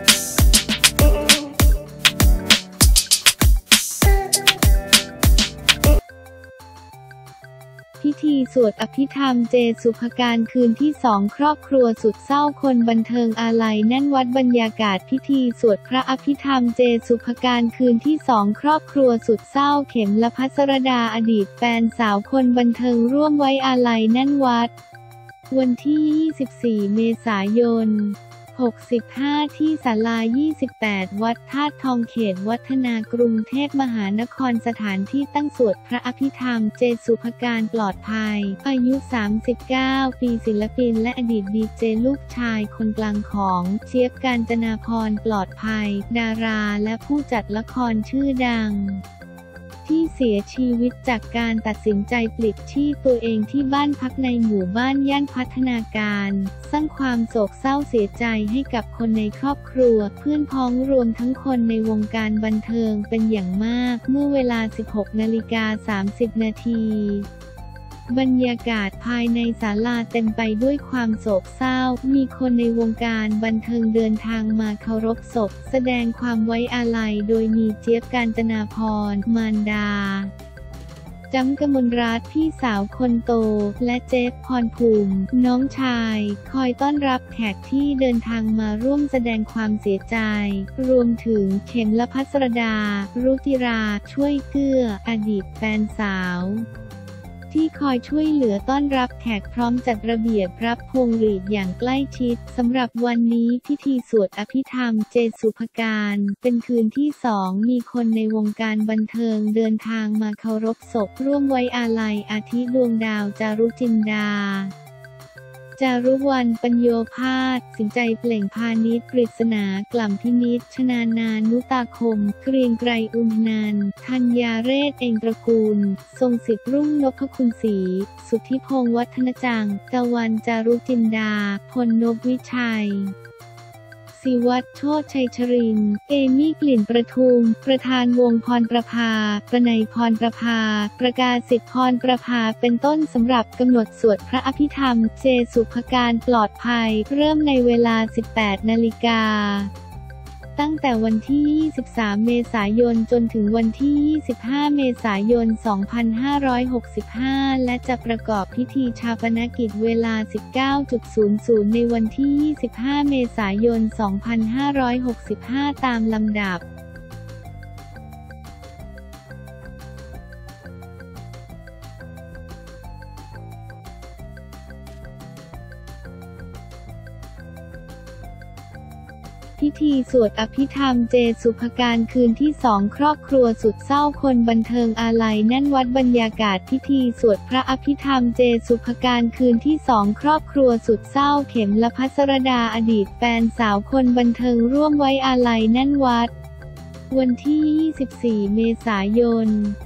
พิธีสวดอภิธรรมเจสุภการคืนที่2ครอบครัวสุดเศร้าคนบันเทิงอาลัยแน่นวัดบรรยากาศพิธีสวดพระอภิธรรมเจสุภการคืนที่2ครอบครัวสุดเศร้าเข็มและภัสรดาอดีตแฟนสาวคนบันเทิงร่วมไว้อาลัยแน่นวัดวันที่24เมษายน65ที่ศาลา28วัดธาตุทองเขตวัฒนากรุงเทพมหานครสถานที่ตั้งสวดพระอภิธรรมเจสุภการปลอดภัยอายุ39ปีศิลปินและอดีตดีเจลูกชายคนกลางของเจี๊ยบกาญจนาภรณ์ปลอดภัยดาราและผู้จัดละครชื่อดังที่เสียชีวิตจากการตัดสินใจปลิดชีพตัวเองที่บ้านพักในหมู่บ้านย่านพัฒนาการสร้างความโศกเศร้าเสียใจให้กับคนในครอบครัวเพื่อนพ้องรวมทั้งคนในวงการบันเทิงเป็นอย่างมากเมื่อเวลา 16:30 นาทีบรรยากาศภายในศาลาเต็มไปด้วยความโศกเศร้ามีคนในวงการบันเทิงเดินทางมาเคารพศพแสดงความไว้อาลัยโดยมีเจี๊ยบกาญจนาภรณ์มารดาจำกมลรัตน์พี่สาวคนโตและเจฟพรภูมิน้องชายคอยต้อนรับแขกที่เดินทางมาร่วมแสดงความเสียใจรวมถึงเข็มและภัสรดารุจิราช่วยเกื้ออดีตแฟนสาวที่คอยช่วยเหลือต้อนรับแขกพร้อมจัดระเบียบรับพวงหรีดอย่างใกล้ชิดสำหรับวันนี้พิธีสวดอภิธรรมเจสุภการเป็นคืนที่2มีคนในวงการบันเทิงเดินทางมาเคารพศพร่วมไว้อาลัยอาทิดวงดาวจารุจินดาจารุวรรณปัญโยภาสสินใจเปล่งพานิชกฤษณากล่ำพินิจชนานานุตาคมเกรียงไกรอุมนันท์ธัญญาเรศเองตระกูลทรงสิทธิ์รุ่งนพคุณศรีสุทธิพงษ์วัฒนจังกวันจารุจินดาพลนพวิชัยศิวัตรโชติชัยชรินทร์เอมี่กลิ่นประทุมประธานวงพรประภาประนัยพรประภาประกาศสิทธิพรประภาเป็นต้นสำหรับกำหนดสวดพระอภิธรรมเจสุภการปลอดภัยเริ่มในเวลา 18 นาฬิกาตั้งแต่วันที่23เมษายนจนถึงวันที่25เมษายน2565และจะประกอบพิธีฌาปนกิจเวลา 19:00 ในวันที่25เมษายน2565ตามลำดับพิธีสวดอภิธรรมเจสุภการคืนที่2ครอบครัวสุดเศร้าคนบันเทิงอาลัยแน่นวัดบรรยากาศพิธีสวดพระอภิธรรมเจสุภการคืนที่2ครอบครัวสุดเศร้าเข็มและภัสรดาอดีตแฟนสาวคนบันเทิงร่วมไว้อาลัยแน่นวัดวันที่24เมษายน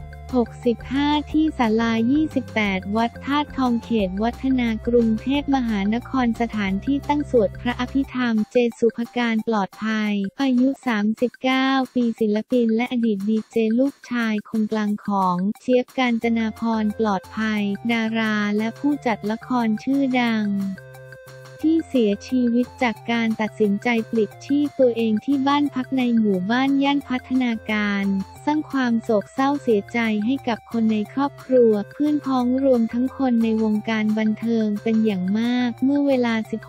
65ที่ศาลา28วัดธาตุทองเขตวัฒนากรุงเทพมหานครสถานที่ตั้งสวดพระอภิธรรมเจสุภการปลอดภัยอายุ39ปีศิลปินและอดีตดีเจลูกชายคนกลางของเจี๊ยบกาญจนาภรณ์ปลอดภัยดาราและผู้จัดละครชื่อดังที่เสียชีวิตจากการตัดสินใจปลิดชีพตัวเองที่บ้านพักในหมู่บ้านย่านพัฒนาการสร้างความโศกเศร้าเสียใจให้กับคนในครอบครัวเพื่อนพ้องรวมทั้งคนในวงการบันเทิงเป็นอย่างมากเมื่อเวลา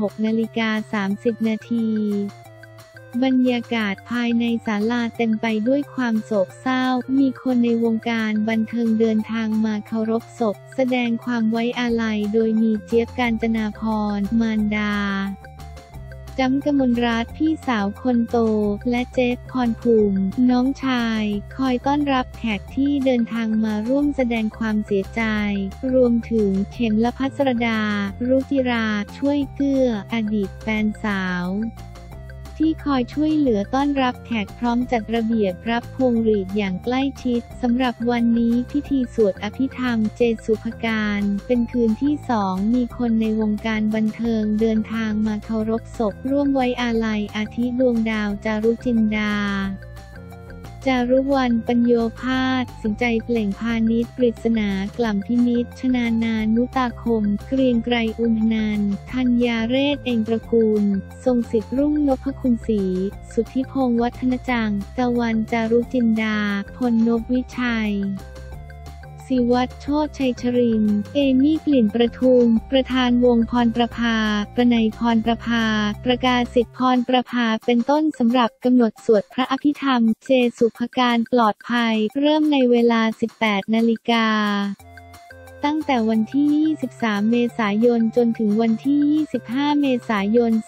16:30 นาทีบรรยากาศภายในศาลาเต็มไปด้วยความโศกเศร้ามีคนในวงการบันเทิงเดินทางมาเคารพศพแสดงความไว้อาลัยโดยมีเจี๊ยบกาญจนาภรณ์มารดาจำกมลรัตน์พี่สาวคนโตและเจฟพรภูมิน้องชายคอยต้อนรับแขกที่เดินทางมาร่วมแสดงความเสียใจรวมถึงเข็มและภัสรดารุจิราช่วยเกื้ออดีตแฟนสาวที่คอยช่วยเหลือต้อนรับแขกพร้อมจัดระเบียบรับพวงหรีดอย่างใกล้ชิดสำหรับวันนี้พิธีสวดอภิธรรมเจสุภการเป็นคืนที่2มีคนในวงการบันเทิงเดินทางมาเคารพศพร่วมไว้อาลัยอาทิดวงดาวจารุจินดาจารุวรรณ ปัญโยภาส สินใจเปล่งพานิช ปริศนา กล่ำพินิจ ชนานานุตาคม เกรียงไกร อุณหนันท์ ธัญญาเรศ เองตระกูล ทรงสิทธิ์รุ่งนพคุณศรี สุทธิพงษ์วัฒนจัง ตะวัน จารุจินดา พลนพวิชัย ศิวัตร โชติชัยชรินทร์ เอมี่ กลิ่นประทุม ประธานวงพรประภา ประนัยพรประภา ประกาศิษฐ์พรประภาเป็นต้นสำหรับกำหนดสวดพระอภิธรรม เจ สุภการปลอดภัย เริ่มในเวลา 18 นาฬิกาตั้งแต่วันที่ 23 เมษายน จนถึงวันที่ 25 เมษายน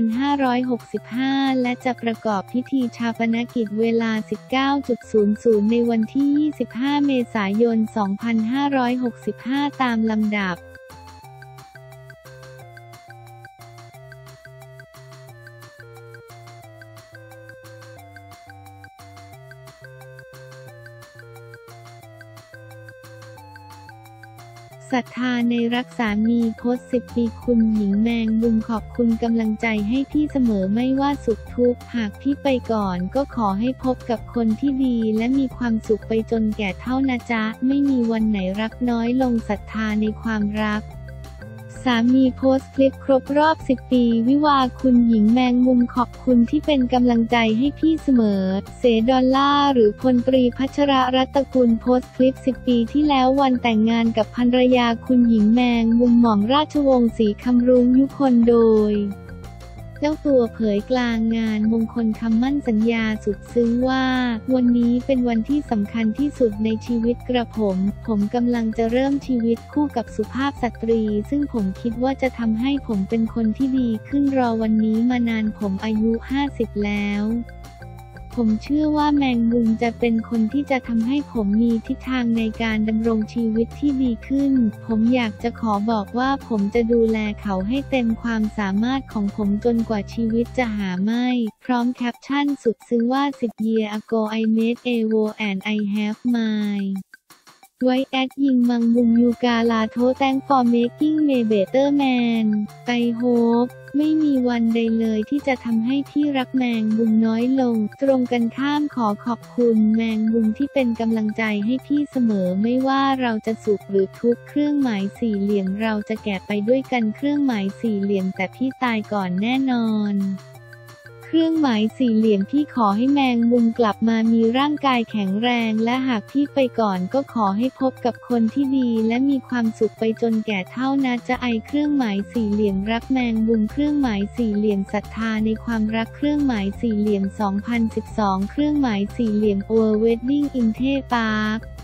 2565 และจะประกอบพิธีฌาปนกิจเวลา 19.00 ในวันที่ 25 เมษายน 2565 ตามลำดับศรัทธาในรักสามีโพสต์10 ปีคุณหญิงแมงมุมขอบคุณกำลังใจให้พี่เสมอไม่ว่าสุขทุกข์หากพี่ไปก่อนก็ขอให้พบกับคนที่ดีและมีความสุขไปจนแก่เฒ่านะจ๊ะไม่มีวันไหนรักน้อยลงศรัทธาในความรักสามีโพสต์คลิปครบรอบ 10 ปีวิวาห์คุณหญิงแมงมุมขอบคุณที่เป็นกำลังใจให้พี่เสมอเสดอลล่าหรือพลตรีพัชรรัตนกุลโพสต์คลิป 10 ปีที่แล้ววันแต่งงานกับภรรยาคุณหญิงแมงมุมหม่อมราชวงศ์ศรีคำรุ้งยุคนโดยเจ้าตัวเผยกลางงานมงคลคำมั่นสัญญาสุดซึ้งว่าวันนี้เป็นวันที่สำคัญที่สุดในชีวิตกระผมกำลังจะเริ่มชีวิตคู่กับสุภาพสตรีซึ่งผมคิดว่าจะทำให้ผมเป็นคนที่ดีขึ้นรอวันนี้มานานผมอายุ 50 แล้วผมเชื่อว่าแมงมุมจะเป็นคนที่จะทำให้ผมมีทิศทางในการดำรงชีวิตที่ดีขึ้นผมอยากจะขอบอกว่าผมจะดูแลเขาให้เต็มความสามารถของผมจนกว่าชีวิตจะหาไม่พร้อมแคปชั่นสุดซึ้งว่า10 years ago I met Evo and I have myไว้แอดยิงมังมุมยูกาลาโทแตง for making me better man I hope ไม่มีวันใดเลยที่จะทำให้พี่รักแมงมุมน้อยลงตรงกันข้ามขอขอบคุณแมงมุมที่เป็นกำลังใจให้พี่เสมอไม่ว่าเราจะสุขหรือทุกข์เครื่องหมายสี่เหลี่ยมเราจะแก่ไปด้วยกันเครื่องหมายสี่เหลี่ยมแต่พี่ตายก่อนแน่นอนเครื่องหมายสี่เหลี่ยมพี่ขอให้แมงมุมกลับมามีร่างกายแข็งแรงและหากพี่ไปก่อนก็ขอให้พบกับคนที่ดีและมีความสุขไปจนแก่เฒ่านะจะไอเครื่องหมายสี่เหลี่ยมรักแมงมุมเครื่องหมายสี่เหลี่ยมศรัทธาในความรักเครื่องหมายสี่เหลี่ยม 2012 เครื่องหมายสี่เหลี่ยมOur Wedding in Thai Park